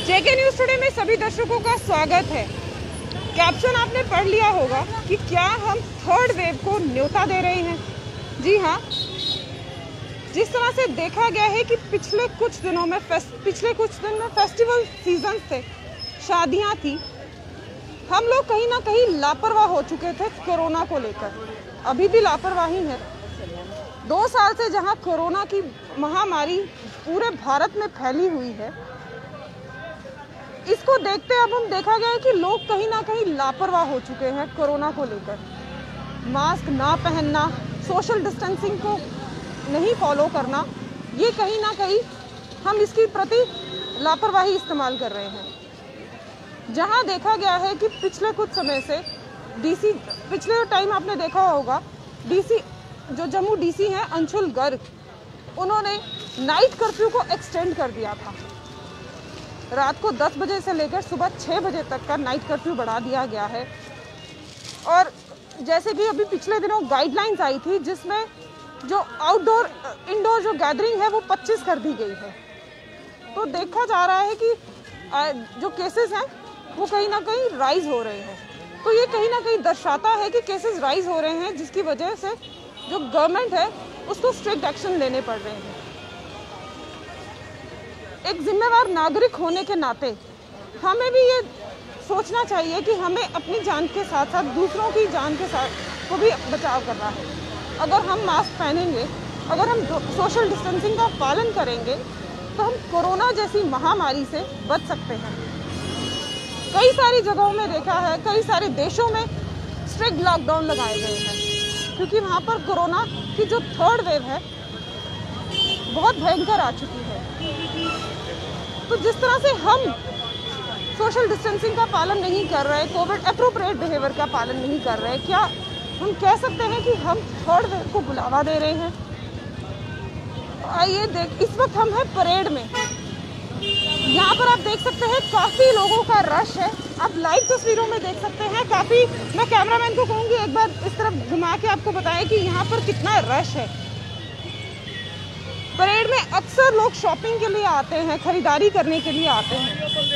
जेके news today में सभी दर्शकों का स्वागत है। कैप्शन आपने पढ़ लिया होगा कि क्या हम थर्ड वेव को न्योता दे रहे हैं। जी हाँ, जिस तरह से देखा गया है कि पिछले कुछ दिन में फेस्टिवल सीजन थे, शादियां थी, हम लोग कहीं ना कहीं लापरवाह हो चुके थे कोरोना को लेकर। अभी भी लापरवाही है। 2 साल से जहां कोरोना की महामारी पूरे भारत में फैली हुई है, इसको देखते अब हम देखा गया है कि लोग कहीं ना कहीं लापरवाह हो चुके हैं कोरोना को लेकर। मास्क ना पहनना, सोशल डिस्टेंसिंग को नहीं फॉलो करना, ये कहीं ना कहीं हम इसकी प्रति लापरवाही इस्तेमाल कर रहे हैं। जहां देखा गया है कि पिछले कुछ समय से डीसी, पिछले टाइम आपने देखा होगा, डीसी जो जम्मू डीसी हैं अंशुल गर्ग, उन्होंने नाइट कर्फ्यू को एक्सटेंड कर दिया था। रात को 10 बजे से लेकर सुबह 6 बजे तक का नाइट कर्फ्यू बढ़ा दिया गया है। और जैसे कि अभी पिछले दिनों गाइडलाइंस आई थी, जिसमें जो आउटडोर इंडोर जो गैदरिंग है वो 25 कर दी गई है। तो देखा जा रहा है कि जो केसेस हैं वो कहीं ना कहीं राइज हो रहे हैं। तो ये कहीं ना कहीं दर्शाता है कि केसेस राइज हो रहे हैं, जिसकी वजह से जो गवर्नमेंट है उसको स्ट्रिक्ट एक्शन लेने पड़ रहे हैं। एक जिम्मेवार नागरिक होने के नाते हमें भी ये सोचना चाहिए कि हमें अपनी जान के साथ साथ दूसरों की जान के साथ को भी बचाव करना है। अगर हम मास्क पहनेंगे, अगर हम सोशल डिस्टेंसिंग का पालन करेंगे, तो हम कोरोना जैसी महामारी से बच सकते हैं। कई सारी जगहों में देखा है, कई सारे देशों में स्ट्रिक्ट लॉकडाउन लगाए गए हैं, क्योंकि वहाँ पर कोरोना की जो थर्ड वेव है बहुत भयंकर आ चुकी है। तो जिस तरह से हम सोशल डिस्टेंसिंग का पालन नहीं कर रहे, कोविड एप्रोप्रिएट बिहेवियर का पालन नहीं कर रहे, क्या हम कह सकते हैं कि हम थर्ड वेव को बुलावा दे रहे हैं? आइए देख, इस वक्त हम हैं परेड में। यहाँ पर आप देख सकते हैं काफ़ी लोगों का रश है। आप लाइव तस्वीरों में देख सकते हैं काफ़ी। मैं कैमरामैन को कहूँगी एक बार इस तरफ घुमा के आपको बताएं कि यहाँ पर कितना रश है। परेड में अक्सर लोग शॉपिंग के लिए आते हैं, खरीदारी करने के लिए आते हैं।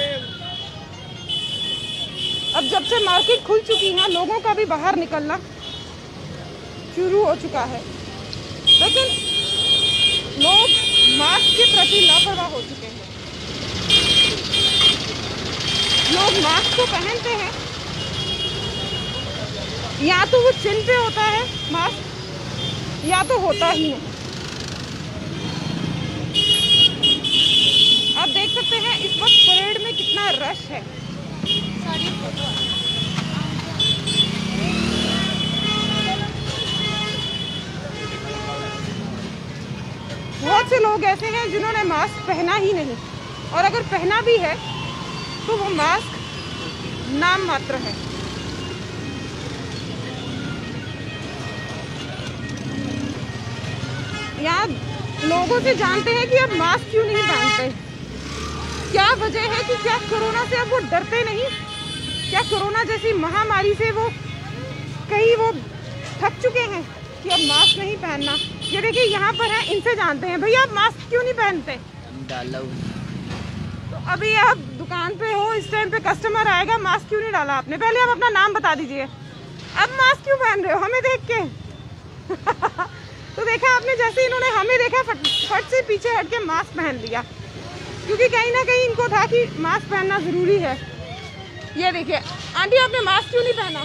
अब जब से मार्केट खुल चुकी है, लोगों का भी बाहर निकलना शुरू हो चुका है, लेकिन लोग मास्क के प्रति लापरवाह हो चुके हैं। लोग मास्क को पहनते हैं, या तो वो चिन्ह पे होता है मास्क, या तो होता ही नहीं। आप देख सकते हैं इस वक्त परेड में कितना रश है। बहुत से लोग ऐसे हैं जिन्होंने मास्क पहना ही नहीं, और अगर पहना भी है तो वो मास्क नाम मात्र है। यहाँ लोगों से जानते हैं कि अब मास्क क्यों नहीं पहनते, क्या वजह है कि क्या कोरोना से अब वो डरते नहीं? क्या कोरोना जैसी महामारी से वो कहीं वो थक चुके हैं कि अब मास्क नहीं पहनना? ये देखिए यहाँ पर है, इनसे जानते हैं, भैया आप मास्क क्यों नहीं पहनते? डाला। तो अभी आप दुकान पे हो, इस टाइम पे कस्टमर आएगा, मास्क क्यों नहीं डाला आपने? पहले आप अपना नाम बता दीजिए। अब मास्क क्यों पहन रहे हो हमें देख के? तो देखा आपने, जैसे इन्होंने हमें देखा, फट से पीछे हट के मास्क पहन लिया, क्योंकि कहीं ना कहीं इनको था कि मास्क पहनना जरूरी है। ये देखिए आंटी, आपने मास्क क्यों नहीं पहना?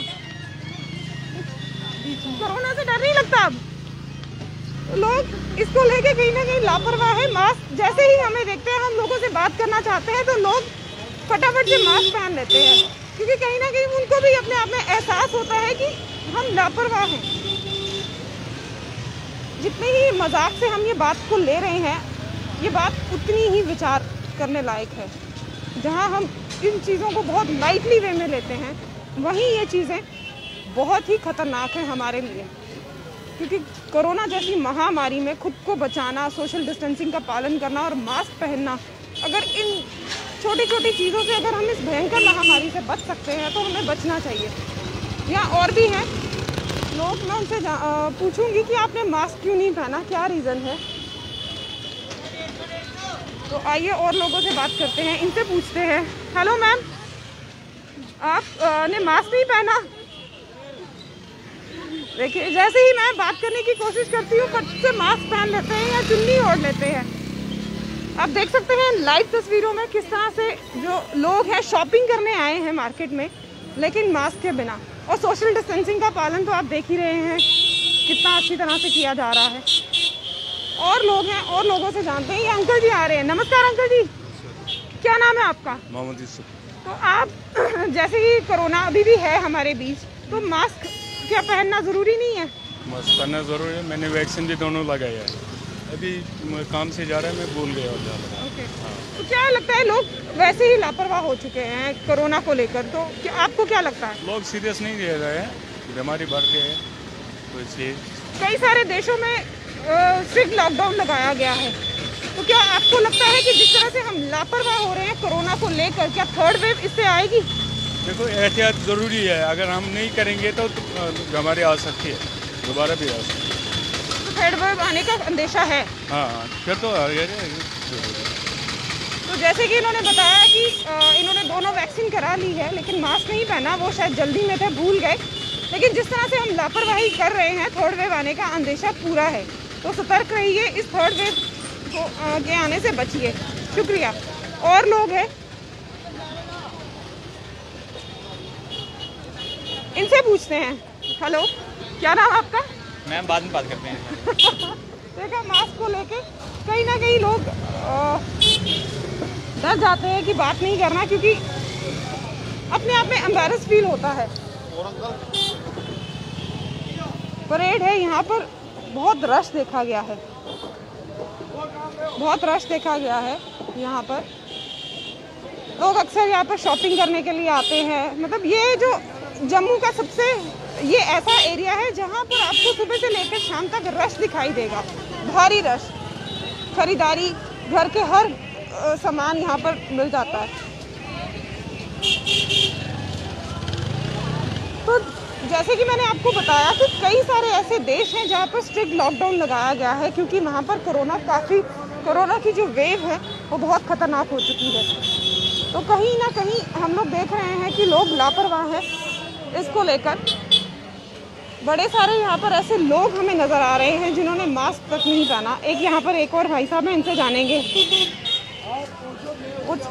कोरोना से डर नहीं लगता? अब लोग इसको लेके कहीं ना कहीं लापरवाह है। मास्क जैसे ही हमें देखते हैं, हम लोगों से बात करना चाहते हैं, तो लोग फटाफट से मास्क पहन लेते हैं, क्योंकि कहीं ना कहीं उनको भी अपने आप में एहसास होता है कि हम लापरवाह हैं। जितने ही मजाक से हम ये बात को ले रहे हैं, ये बात उतनी ही विचार करने लायक है। जहां हम इन चीज़ों को बहुत लाइटली वे में लेते हैं, वहीं ये चीज़ें बहुत ही खतरनाक हैं हमारे लिए, क्योंकि कोरोना जैसी महामारी में खुद को बचाना, सोशल डिस्टेंसिंग का पालन करना और मास्क पहनना, अगर इन छोटी छोटी चीज़ों से अगर हम इस भयंकर महामारी से बच सकते हैं तो हमें बचना चाहिए। यहाँ और भी हैं लोग, मैं उनसे पूछूंगी कि आपने मास्क क्यों नहीं पहना, क्या रीज़न है? तो आइए और लोगों से बात करते हैं, इनसे पूछते हैं। हेलो मैम, आपने मास्क नहीं पहना? देखिए, जैसे ही मैं बात करने की कोशिश करती हूँ फट से मास्क पहन लेते हैं या चुन्नी ओढ़ लेते हैं। आप देख सकते हैं लाइव तस्वीरों में किस तरह से जो लोग हैं शॉपिंग करने आए हैं मार्केट में, लेकिन मास्क के बिना। और सोशल डिस्टेंसिंग का पालन तो आप देख ही रहे हैं कितना अच्छी तरह से किया जा रहा है। और लोग हैं, और लोगों से जानते हैं। ये अंकल जी आ रहे हैं। नमस्कार अंकल जी, क्या नाम है आपका? मोहम्मद यूसुफ। तो आप जैसे ही कोरोना अभी भी है हमारे बीच, तो मास्क क्या पहनना ज़रूरी नहीं है? मास्क पहनना ज़रूरी है। मैंने वैक्सीन भी दोनों लगाया है। अभी काम से जा रहा है, मैं भूल गया और जा रहा। ओके। तो क्या लगता है, लोग वैसे ही लापरवाह हो चुके हैं कोरोना को लेकर, तो क्या आपको क्या लगता है? लोग सीरियस नहीं ले रहे हैं, बीमारी बढ़ रही है तो इसलिए। कई सारे देशों में स्ट्रिक्ट लॉकडाउन लगाया गया है, तो क्या आपको लगता है कि जिस तरह से हम लापरवाह हो रहे हैं कोरोना को लेकर, क्या थर्ड वेव इससे आएगी? देखो, एहतियात ज़रूरी है। अगर हम नहीं करेंगे तो बीमारी आ सकती है, दोबारा भी आ सकती है। तो थर्ड वेव आने का अंदेशा है? हाँ, फिर तो तो जैसे कि इन्होंने बताया कि इन्होंने दोनों वैक्सीन करा ली है, लेकिन मास्क नहीं पहना। वो शायद जल्दी में थे, भूल गए। लेकिन जिस तरह से हम लापरवाही कर रहे हैं, थर्ड वेव आने का अंदेशा पूरा है। तो सतर्क रहिए, इस थर्ड वेव के आने से बचिए। शुक्रिया। और लोग हैं, इनसे पूछते हैं। हेलो, क्या नाम आपका? मैम बाद में बात करते हैं। देखा, मास्क को लेके कहीं ना कहीं लोग डर जाते हैं कि बात नहीं करना, क्योंकि अपने आप में एम्बैरस फील होता है। परेड है यहाँ पर, बहुत रश देखा गया है, बहुत रश देखा गया है यहाँ पर। लोग अक्सर यहाँ पर शॉपिंग करने के लिए आते हैं। मतलब ये जो जम्मू का सबसे ये ऐसा एरिया है जहाँ पर आपको सुबह से लेकर शाम तक रश दिखाई देगा, भारी रश। खरीदारी, घर के हर सामान यहाँ पर मिल जाता है। तो जैसे कि मैंने आपको बताया कि कई सारे ऐसे देश हैं जहाँ पर स्ट्रिक्ट लॉकडाउन लगाया गया है, क्योंकि वहाँ पर कोरोना की जो वेव है वो बहुत खतरनाक हो चुकी है। तो कहीं ना कहीं हम लोग देख रहे हैं कि लोग लापरवाह हैं इसको लेकर। बड़े सारे यहाँ पर ऐसे लोग हमें नज़र आ रहे हैं जिन्होंने मास्क तक नहीं पहना। एक यहाँ पर एक और भाई साहब हैं, इनसे जानेंगे कुछ।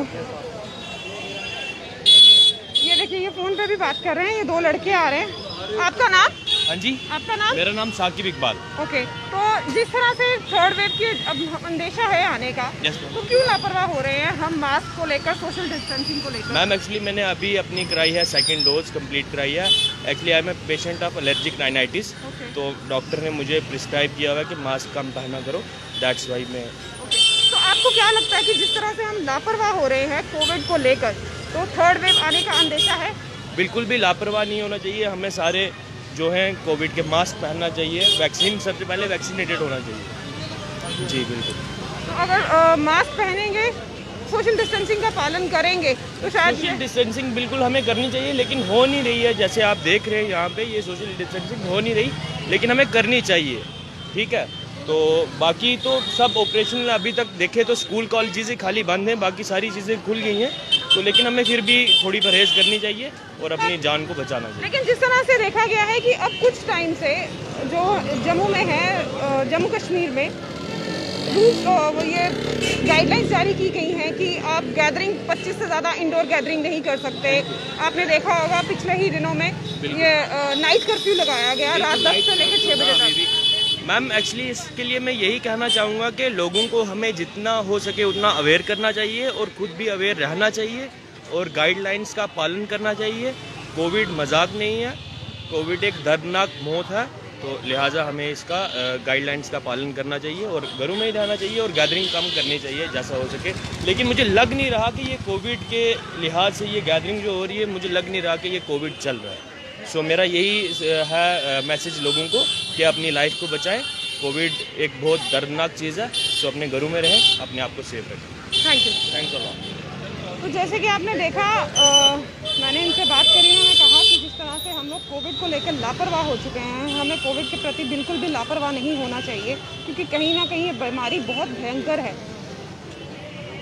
ये देखिए, ये फ़ोन पे भी बात कर रहे हैं। ये दो लड़के आ रहे हैं। आपका नाम? हाँ जी, आपका नाम? मेरा नाम साकिब इकबाल। ओके। तो जिस तरह से थर्ड वेव की अब अंदेशा है आने का, तो क्यों लापरवाह हो रहे हैं हम मास्क को लेकर, सोशल डिस्टेंसिंग को लेकर? मैम एक्चुअली मैंने अभी अपनी कराई है, सेकंड डोज कंप्लीट कराई है। Actually I am a patient of allergic rhinitis. तो डॉक्टर ने मुझे प्रिस्क्राइब किया हुआ है कि मास्क कम पहना करो, दैट्स वाई मैं। तो आपको क्या लगता है कि जिस तरह से हम लापरवाह हो रहे हैं कोविड को लेकर, तो थर्ड वेव आने का अंदेशा है? बिल्कुल भी लापरवाह नहीं होना चाहिए। हमें सारे जो हैं कोविड के मास्क पहनना चाहिए। वैक्सीन सबसे पहले वैक्सीनेटेड होना चाहिए। जी बिल्कुल। तो अगर मास्क पहनेंगे, सोशल डिस्टेंसिंग का पालन करेंगे, तो शायद सोशल डिस्टेंसिंग बिल्कुल हमें करनी चाहिए, लेकिन हो नहीं रही है। जैसे आप देख रहे हैं यहाँ पे, ये सोशल डिस्टेंसिंग हो नहीं रही, लेकिन हमें करनी चाहिए। ठीक है, तो बाकी तो सब ऑपरेशनल अभी तक देखे तो स्कूल कॉलेज ही खाली बंद हैं, बाकी सारी चीज़ें खुल गई हैं। तो लेकिन हमें फिर भी थोड़ी परहेज करनी चाहिए और अपनी जान को बचाना चाहिए। लेकिन जिस तरह से देखा गया है कि अब कुछ टाइम से जो जम्मू में है, जम्मू कश्मीर में ये गाइडलाइंस जारी की गई हैं कि आप गैदरिंग 25 से ज़्यादा इंडोर गैदरिंग नहीं कर सकते। आपने देखा होगा पिछले ही दिनों में ये नाइट कर्फ्यू लगाया गया, रात 10 से लेकर 6 बजे तक। मैम एक्चुअली इसके लिए मैं यही कहना चाहूँगा कि लोगों को हमें जितना हो सके उतना अवेयर करना चाहिए और ख़ुद भी अवेयर रहना चाहिए और गाइडलाइंस का पालन करना चाहिए। कोविड मजाक नहीं है, कोविड एक दर्दनाक मौत है, तो लिहाजा हमें इसका गाइडलाइंस का पालन करना चाहिए और घरों में ही रहना चाहिए और गैदरिंग कम करनी चाहिए जैसा हो सके। लेकिन मुझे लग नहीं रहा कि ये कोविड के लिहाज से ये गैदरिंग जो हो रही है, मुझे लग नहीं रहा कि ये कोविड चल रहा है। सो मेरा यही है मैसेज लोगों को कि अपनी लाइफ को बचाएं। कोविड एक बहुत दर्दनाक चीज़ है, सो अपने घरों में रहें, अपने आप को सेफ रखें। Thank you. Thanks a lot. तो जैसे कि आपने देखा, मैंने इनसे बात करी, उन्होंने कहा कि जिस तरह से हम लोग कोविड को लेकर लापरवाह हो चुके हैं, हमें कोविड के प्रति बिल्कुल भी लापरवाह नहीं होना चाहिए, क्योंकि कहीं ना कहीं ये बीमारी बहुत भयंकर है।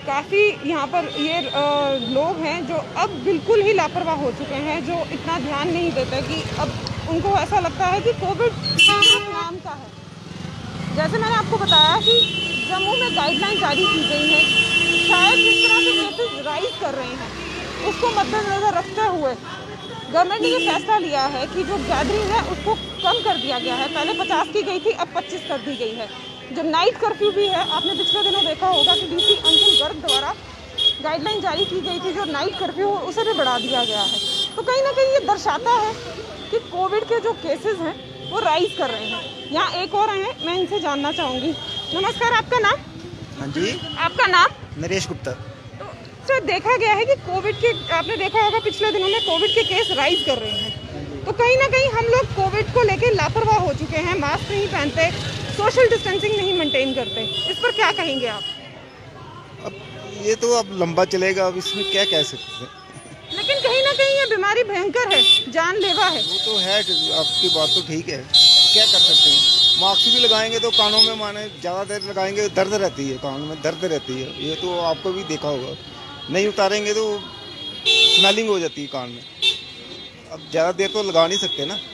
काफ़ी यहाँ पर ये लोग हैं जो अब बिल्कुल ही लापरवाह हो चुके हैं, जो इतना ध्यान नहीं देते कि अब उनको ऐसा लगता है कि कोविड नाम का है। जैसे मैंने आपको बताया कि जम्मू में गाइडलाइन जारी की गई है, शायद जिस तरह से केसेस राइज कर रहे हैं उसको मद्देनजर रखते हुए गवर्नमेंट ने ये फैसला लिया है कि जो गैदरिंग है उसको कम कर दिया गया है। पहले 50 की गई थी, अब 25 कर दी गई है। जो नाइट कर्फ्यू भी है, आपने पिछले दिनों देखा होगा कि डीसी अंशुल गर्ग द्वारा गाइडलाइन जारी की गई थी, जो नाइट कर्फ्यू उसे भी बढ़ा दिया गया है। तो कहीं ना कहीं ये दर्शाता है कि कोविड के जो केसेस हैं वो राइज कर रहे हैं। यहाँ एक और हैं, मैं इनसे जानना चाहूँगी। नमस्कार, आपका नाम? हाँ जी, आपका नाम? नरेश गुप्ता। तो सर, देखा गया है कि कोविड के, आपने देखा होगा पिछले दिनों में कोविड के केस राइज कर रहे हैं। तो कहीं ना कहीं हम लोग कोविड को लेके लापरवाह हो चुके हैं, मास्क नहीं पहनते, सोशल डिस्टेंसिंग नहीं मेंटेन करते। इस पर क्या कहेंगे आप? अब ये तो अब लंबा चलेगा, अब इसमें क्या कह सकते हैं। लेकिन कहीं ना कहीं ये बीमारी भयंकर है, जानलेवा है। वो तो है, आपकी बात तो ठीक है, क्या कर सकते हैं। मास्क भी लगाएंगे तो कानों में, माने ज़्यादा देर लगाएंगे दर्द रहती है, कानों में दर्द रहती है। ये तो आपको भी देखा होगा, नहीं उतारेंगे तो स्मेलिंग हो जाती है कान में। अब ज़्यादा देर तो लगा नहीं सकते ना।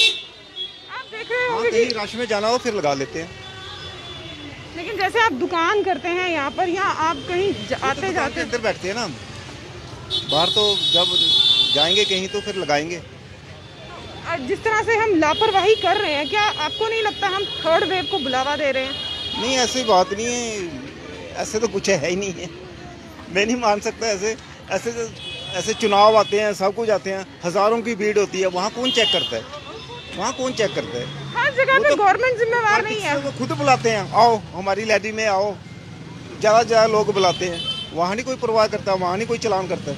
आप देख रहे हाँ, होंगे कहीं कि रश में जाना हो फिर लगा लेते हैं। लेकिन जैसे आप दुकान करते हैं यहाँ पर, या आप कहीं आते दुकान जाते के अंदर बैठते हैं ना, बाहर तो जब जाएंगे कहीं तो फिर लगाएंगे। जिस तरह से हम लापरवाही कर रहे हैं, क्या आपको नहीं लगता हम थर्ड वेव को बुलावा दे रहे हैं? नहीं, ऐसी बात नहीं है, ऐसे तो कुछ है ही नहीं है। मैं नहीं मान सकता ऐसे। ऐसे चुनाव आते हैं, सब कुछ आते हैं, हजारों की भीड़ होती है, वहाँ कौन चेक करता है? वहाँ कौन चेक करता है? हर जगह पे गवर्नमेंट जिम्मेवार नहीं है। वो खुद बुलाते हैं, आओ हमारी लैडी में आओ, ज़्यादा लोग बुलाते हैं, वहाँ नहीं कोई परवाह करता, वहाँ नहीं कोई चलान करता।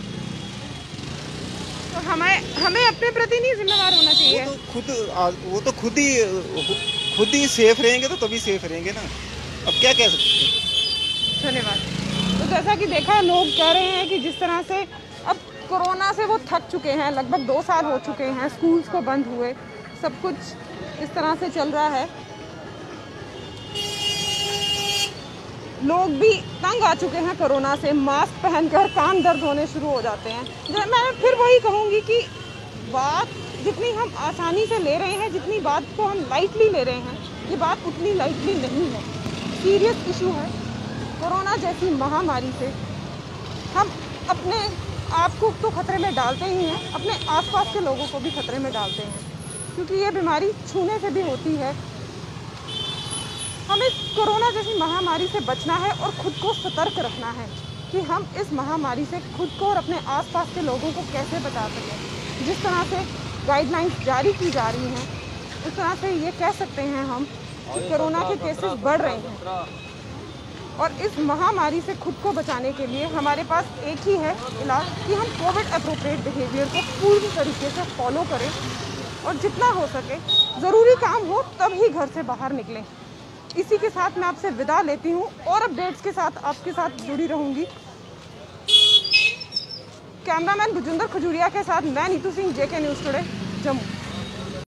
तो हमें अपने प्रति नहीं जिम्मेवार होना चाहिए। वो तो खुद ही सेफ रहेंगे तो तभी सेफ रहेंगे ना। अब क्या कह सकते हैं। धन्यवाद। तो जैसा कि देखा, लोग कह रहे हैं कि जिस तरह से अब कोरोना से वो थक चुके हैं, लगभग 2 साल हो चुके हैं, स्कूल्स को बंद हुए, सब कुछ इस तरह से चल रहा है। लोग भी तंग आ चुके हैं कोरोना से, मास्क पहनकर कान दर्द होने शुरू हो जाते हैं। मैं फिर वही कहूँगी कि बात जितनी हम आसानी से ले रहे हैं, जितनी बात को हम लाइटली ले रहे हैं, ये बात उतनी लाइटली नहीं है। सीरियस इशू है। कोरोना जैसी महामारी से हम अपने आप को तो खतरे में डालते ही हैं, अपने आसपास के लोगों को भी खतरे में डालते हैं, क्योंकि ये बीमारी छूने से भी होती है। हमें कोरोना जैसी महामारी से बचना है और खुद को सतर्क रखना है कि हम इस महामारी से खुद को और अपने आसपास के लोगों को कैसे बचा सकें। जिस तरह से गाइडलाइंस जारी की जा रही हैं, उस तरह से ये कह सकते हैं हम कि कोरोना के केसेस बढ़ रहे हैं, और इस महामारी से खुद को बचाने के लिए हमारे पास एक ही है इलाज कि हम कोविड अप्रोप्रिएट बिहेवियर को पूरी तरीके से फॉलो करें, और जितना हो सके ज़रूरी काम हो तभी घर से बाहर निकलें। इसी के साथ मैं आपसे विदा लेती हूँ, और अपडेट्स के साथ आपके साथ जुड़ी रहूँगी। कैमरामैन भुजिंदर खजूरिया के साथ मैं Neetu Singh, JK news today, Jammu.